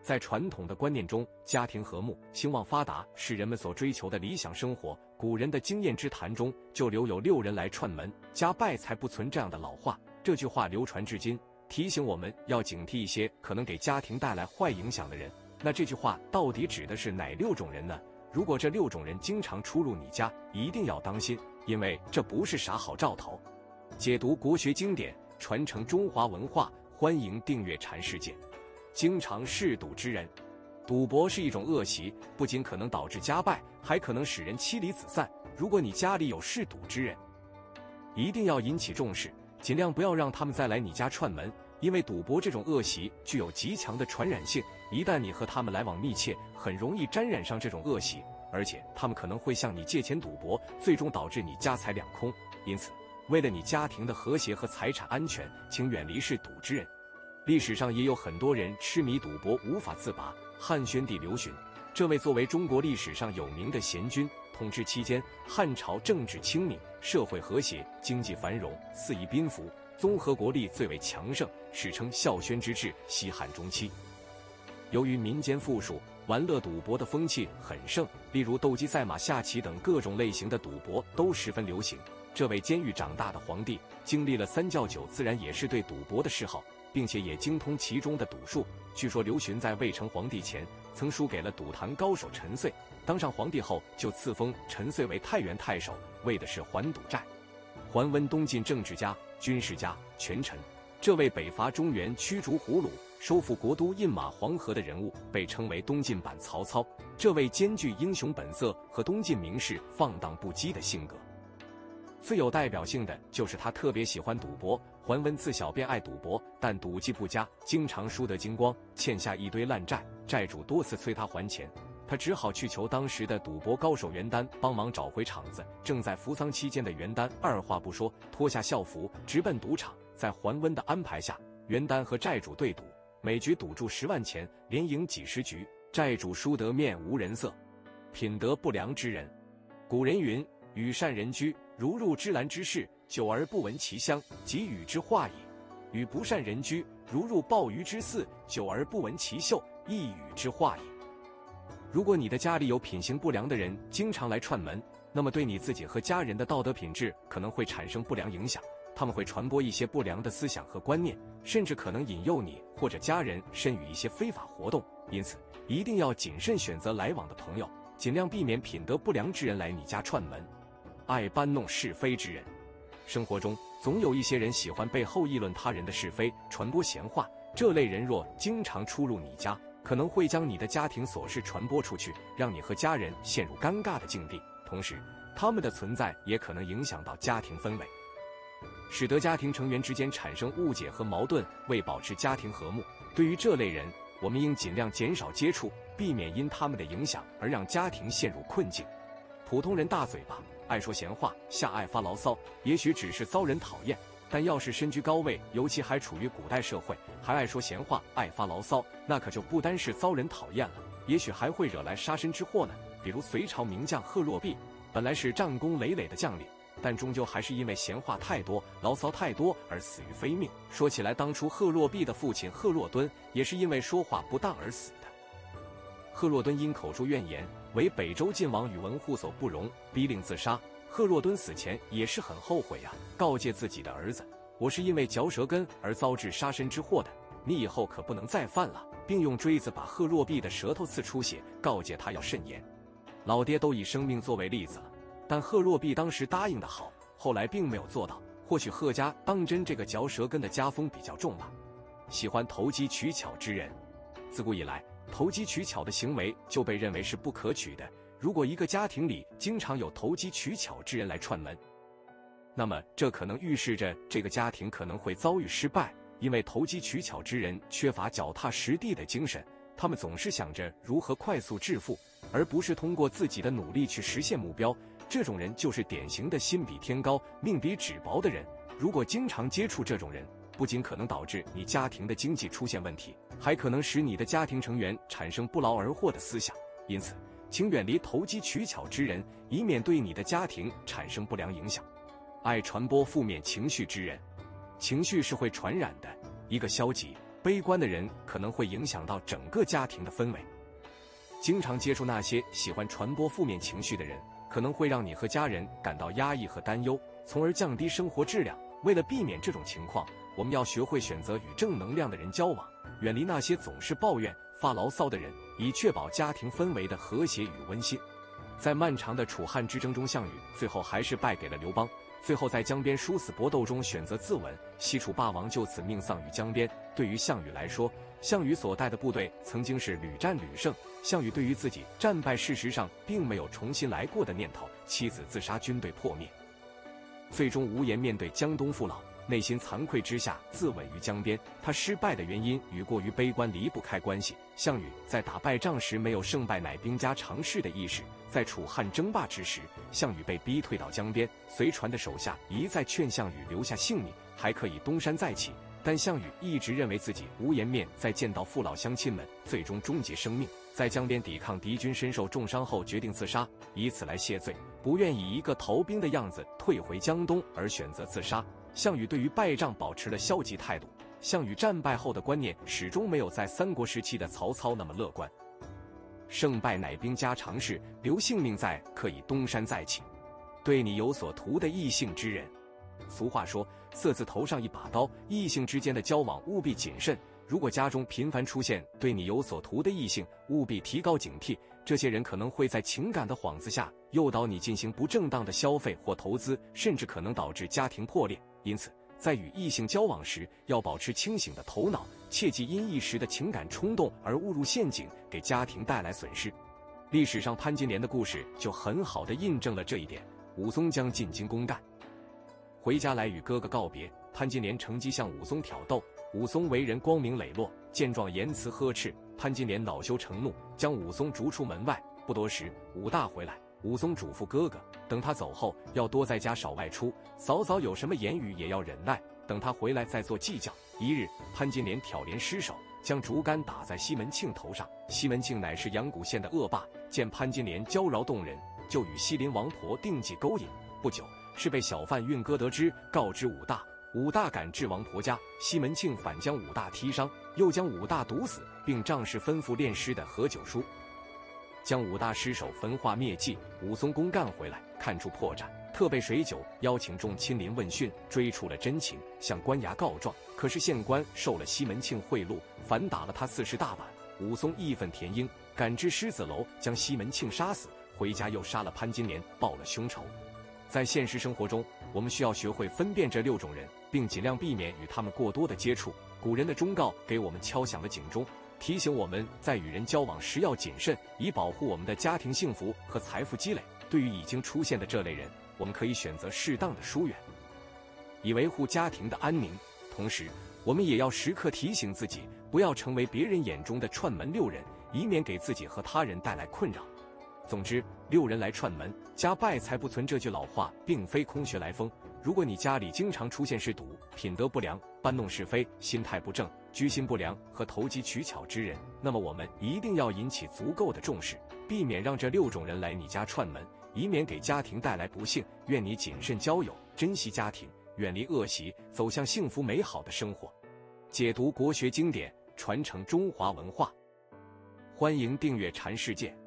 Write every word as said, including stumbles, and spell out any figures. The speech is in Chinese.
在传统的观念中，家庭和睦、兴旺发达是人们所追求的理想生活。古人的经验之谈中就留有六人来串门，家败才不存这样的老话。这句话流传至今，提醒我们要警惕一些可能给家庭带来坏影响的人。那这句话到底指的是哪六种人呢？如果这六种人经常出入你家，一定要当心，因为这不是啥好兆头。解读国学经典，传承中华文化，欢迎订阅禅世界。经常嗜赌之人，赌博是一种恶习，不仅可能导致家败，还可能使人妻离子散。如果你家里有嗜赌之人，一定要引起重视，尽量不要让他们再来你家串门，因为赌博这种恶习具有极强的传染性，一旦你和他们来往密切，很容易沾染上这种恶习，而且他们可能会向你借钱赌博，最终导致你家财两空。因此，为了你家庭的和谐和财产安全，请远离嗜赌之人。历史上也有很多人痴迷赌博无法自拔。汉宣帝刘询，这位作为中国历史上有名的贤君，统治期间，汉朝政治清明，社会和谐，经济繁荣，四夷宾服，综合国力最为强盛，史称孝宣之治，西汉中期。由于民间富庶，玩乐赌博的风气很盛，例如斗鸡、赛马、下棋等各种类型的赌博都十分流行。这位监狱长大的皇帝，经历了三教九，自然也是对赌博的嗜好，并且也精通其中的赌术。据说刘询在未成皇帝前，曾输给了赌坛高手陈遂，当上皇帝后就赐封陈遂为太原太守，为的是还赌债。桓温，东晋政治家、军事家、权臣，这位北伐中原、驱逐胡虏、收复国都印马黄河的人物，被称为东晋版曹操。这位兼具英雄本色和东晋名士放荡不羁的性格。最有代表性的就是他特别喜欢赌博。桓温自小便爱赌博，但赌技不佳，经常输得精光，欠下一堆烂债，债主多次催他还钱，他只好去求当时的赌博高手袁丹帮忙找回场子。正在服丧期间的袁丹二话不说，脱下校服直奔赌场。在桓温的安排下，袁丹和债主对赌，每局赌注十万钱，连赢几十局，债主输得面无人色。品德不良之人，古人云：与善人居，如入芝兰之室，久而不闻其香，即与之化矣；与不善人居，如入鲍鱼之肆，久而不闻其臭，亦与之化矣。如果你的家里有品行不良的人经常来串门，那么对你自己和家人的道德品质可能会产生不良影响。他们会传播一些不良的思想和观念，甚至可能引诱你或者家人参与一些非法活动。因此，一定要谨慎选择来往的朋友，尽量避免品德不良之人来你家串门。爱搬弄是非之人，生活中总有一些人喜欢背后议论他人的是非，传播闲话。这类人若经常出入你家，可能会将你的家庭琐事传播出去，让你和家人陷入尴尬的境地。同时，他们的存在也可能影响到家庭氛围，使得家庭成员之间产生误解和矛盾。为保持家庭和睦，对于这类人，我们应尽量减少接触，避免因他们的影响而让家庭陷入困境。普通人大嘴巴，爱说闲话，下爱发牢骚，也许只是遭人讨厌，但要是身居高位，尤其还处于古代社会，还爱说闲话，爱发牢骚，那可就不单是遭人讨厌了，也许还会惹来杀身之祸呢。比如隋朝名将贺若弼，本来是战功累累的将领，但终究还是因为闲话太多、牢骚太多而死于非命。说起来，当初贺若弼的父亲贺若敦也是因为说话不当而死的。贺若敦因口出怨言，为北周晋王宇文护所不容，逼令自杀。贺若敦死前也是很后悔呀、啊，告诫自己的儿子：“我是因为嚼舌根而遭致杀身之祸的，你以后可不能再犯了。”并用锥子把贺若弼的舌头刺出血，告诫他要慎言。老爹都以生命作为例子了，但贺若弼当时答应的好，后来并没有做到。或许贺家当真这个嚼舌根的家风比较重吧。喜欢投机取巧之人，自古以来，投机取巧的行为就被认为是不可取的。如果一个家庭里经常有投机取巧之人来串门，那么这可能预示着这个家庭可能会遭遇失败，因为投机取巧之人缺乏脚踏实地的精神，他们总是想着如何快速致富，而不是通过自己的努力去实现目标。这种人就是典型的心比天高，命比纸薄的人。如果经常接触这种人，不仅可能导致你家庭的经济出现问题，还可能使你的家庭成员产生不劳而获的思想。因此，请远离投机取巧之人，以免对你的家庭产生不良影响。爱传播负面情绪之人，情绪是会传染的。一个消极、 悲观的人可能会影响到整个家庭的氛围。经常接触那些喜欢传播负面情绪的人，可能会让你和家人感到压抑和担忧，从而降低生活质量。为了避免这种情况，我们要学会选择与正能量的人交往，远离那些总是抱怨、发牢骚的人，以确保家庭氛围的和谐与温馨。在漫长的楚汉之争中，项羽最后还是败给了刘邦，最后在江边殊死搏斗中选择自刎，西楚霸王就此命丧于江边。对于项羽来说，项羽所带的部队曾经是屡战屡胜，项羽对于自己战败事实上并没有重新来过的念头，妻子自杀，军队破灭，最终无颜面对江东父老，内心惭愧之下自刎于江边。他失败的原因与过于悲观离不开关系。项羽在打败仗时没有胜败乃兵家常事的意识，在楚汉争霸之时，项羽被逼退到江边，随船的手下一再劝项羽留下性命，还可以东山再起，但项羽一直认为自己无颜面再见到父老乡亲们，最终终结生命。在江边抵抗敌军身受重伤后，决定自杀，以此来谢罪，不愿以一个逃兵的样子退回江东，而选择自杀。项羽对于败仗保持了消极态度，项羽战败后的观念始终没有在三国时期的曹操那么乐观。胜败乃兵家常事，留性命在，可以东山再起。对你有所图的异性之人，俗话说色字头上一把刀，异性之间的交往务必谨慎。如果家中频繁出现对你有所图的异性，务必提高警惕，这些人可能会在情感的幌子下诱导你进行不正当的消费或投资，甚至可能导致家庭破裂。因此，在与异性交往时，要保持清醒的头脑，切忌因一时的情感冲动而误入陷阱，给家庭带来损失。历史上潘金莲的故事就很好地印证了这一点。武松将进京公干，回家来与哥哥告别，潘金莲乘机向武松挑逗。武松为人光明磊落，见状言辞呵斥，潘金莲恼羞成怒，将武松逐出门外。不多时，武大回来，武松嘱咐哥哥，等他走后要多在家少外出，嫂嫂有什么言语也要忍耐，等他回来再做计较。一日，潘金莲挑帘失手，将竹竿打在西门庆头上。西门庆乃是阳谷县的恶霸，见潘金莲娇娆动人，就与西林王婆定计勾引。不久，是被小贩运哥得知，告知武大。武大赶至王婆家，西门庆反将武大踢伤，又将武大毒死，并仗势吩咐炼尸的何九叔将武大尸首焚化灭迹。武松公干回来，看出破绽，特备水酒，邀请众亲临问讯，追出了真情，向官衙告状。可是县官受了西门庆贿赂，反打了他四十大板。武松义愤填膺，赶至狮子楼，将西门庆杀死，回家又杀了潘金莲，报了凶仇。在现实生活中，我们需要学会分辨这六种人，并尽量避免与他们过多的接触。古人的忠告给我们敲响了警钟，提醒我们在与人交往时要谨慎，以保护我们的家庭幸福和财富积累。对于已经出现的这类人，我们可以选择适当的疏远，以维护家庭的安宁。同时，我们也要时刻提醒自己，不要成为别人眼中的串门六人，以免给自己和他人带来困扰。总之，六人来串门，家败财不存这句老话并非空穴来风。如果你家里经常出现嗜赌、品德不良、搬弄是非、心态不正、居心不良和投机取巧之人，那么我们一定要引起足够的重视，避免让这六种人来你家串门，以免给家庭带来不幸。愿你谨慎交友，珍惜家庭，远离恶习，走向幸福美好的生活。解读国学经典，传承中华文化。欢迎订阅禅世界。